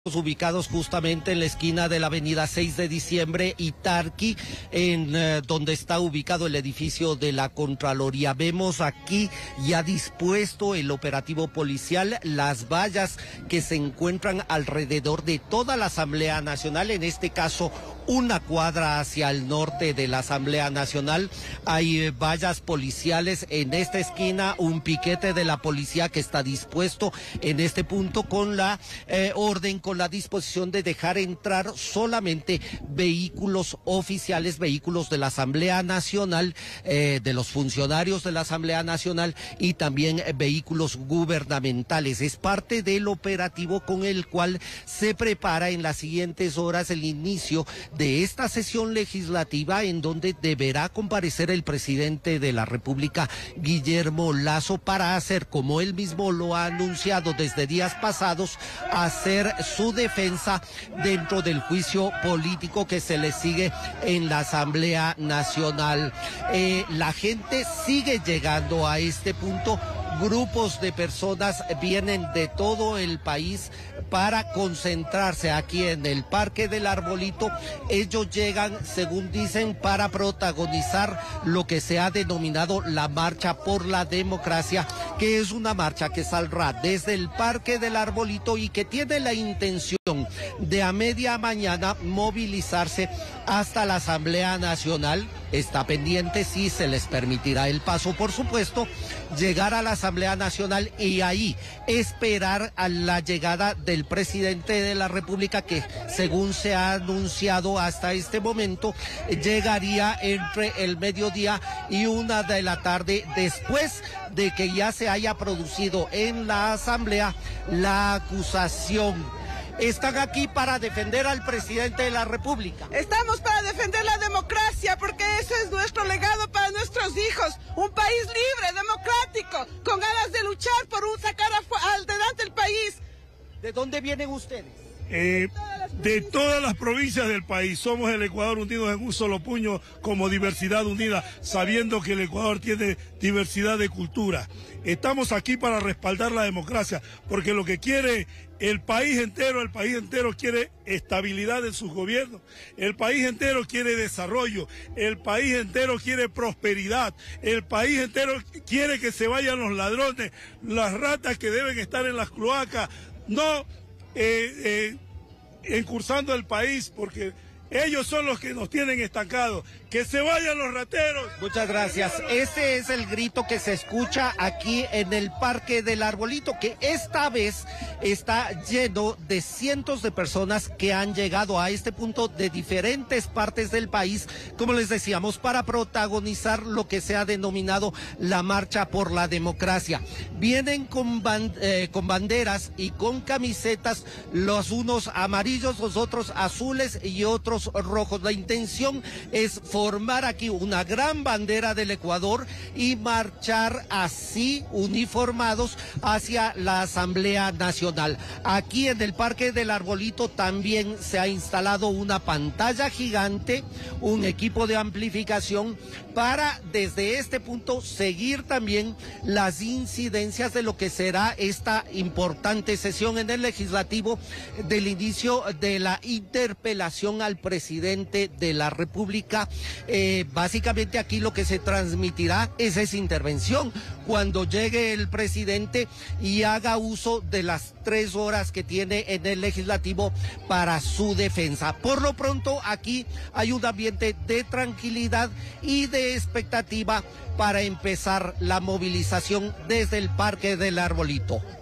Ubicados justamente en la esquina de la avenida 6 de diciembre y Tarqui, donde está ubicado el edificio de la Contraloría. Vemos aquí ya dispuesto el operativo policial, las vallas que se encuentran alrededor de toda la Asamblea Nacional, en este caso una cuadra hacia el norte de la Asamblea Nacional. Hay vallas policiales en esta esquina, un piquete de la policía que está dispuesto en este punto con la orden, con la disposición de dejar entrar solamente vehículos oficiales, vehículos de la Asamblea Nacional, de los funcionarios de la Asamblea Nacional y también vehículos gubernamentales. Es parte del operativo con el cual se prepara en las siguientes horas el inicio de esta sesión legislativa, en donde deberá comparecer el presidente de la República, Guillermo Lasso, para hacer, como él mismo lo ha anunciado desde días pasados, hacer su defensa dentro del juicio político que se le sigue en la Asamblea Nacional. La gente sigue llegando a este punto. Grupos de personas vienen de todo el país para concentrarse aquí en el Parque del Arbolito. Ellos llegan, según dicen, para protagonizar lo que se ha denominado la Marcha por la Democracia, que es una marcha que saldrá desde el Parque del Arbolito y que tiene la intención de a media mañana movilizarse hasta la Asamblea Nacional. Está pendiente si se les permitirá el paso, por supuesto, llegar a la Asamblea Nacional y ahí esperar a la llegada del presidente de la República, que según se ha anunciado hasta este momento, llegaría entre el mediodía y 1 de la tarde, después de que ya se haya producido en la Asamblea la acusación. Están aquí para defender al presidente de la República. Estamos para defender la democracia, porque ese es nuestro legado para nuestros hijos. Un país libre, democrático, con ganas de luchar por sacar adelante el país. ¿De dónde vienen ustedes? De todas las provincias del país. Somos el Ecuador unidos en un solo puño, como diversidad unida, sabiendo que el Ecuador tiene diversidad de cultura. Estamos aquí para respaldar la democracia, porque lo que quiere el país entero quiere estabilidad en sus gobiernos, el país entero quiere desarrollo, el país entero quiere prosperidad, el país entero quiere que se vayan los ladrones, las ratas que deben estar en las cloacas, no encursando el país, porque ellos son los que nos tienen estancados. ¡Que se vayan los rateros! Muchas gracias. Ese es el grito que se escucha aquí en el Parque del Arbolito, que esta vez está lleno de cientos de personas que han llegado a este punto de diferentes partes del país, como les decíamos, para protagonizar lo que se ha denominado la Marcha por la Democracia. Vienen con banderas y con camisetas, los unos amarillos, los otros azules y otros rojos. La intención es formar aquí una gran bandera del Ecuador y marchar así uniformados hacia la Asamblea Nacional. Aquí en el Parque del Arbolito también se ha instalado una pantalla gigante, un equipo de amplificación para desde este punto seguir también las incidencias de lo que será esta importante sesión en el Legislativo del inicio de la interpelación al presidente de la República. Básicamente aquí lo que se transmitirá es esa intervención cuando llegue el presidente y haga uso de las 3 horas que tiene en el Legislativo para su defensa. Por lo pronto aquí hay un ambiente de tranquilidad y de expectativa para empezar la movilización desde el Parque del Arbolito.